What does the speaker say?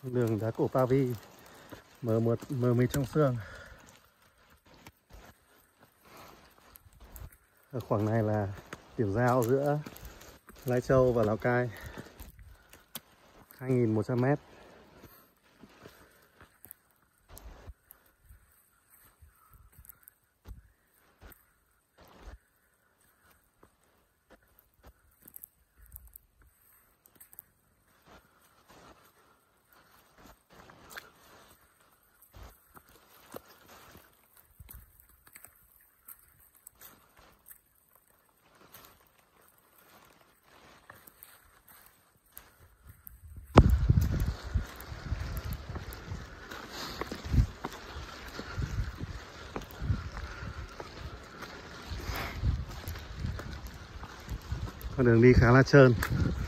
Đường đá cổ Pavi mờ mịt trong sương. Ở khoảng này là điểm giao giữa Lai Châu và Lào Cai, 2.100 m. Con đường đi khá là trơn.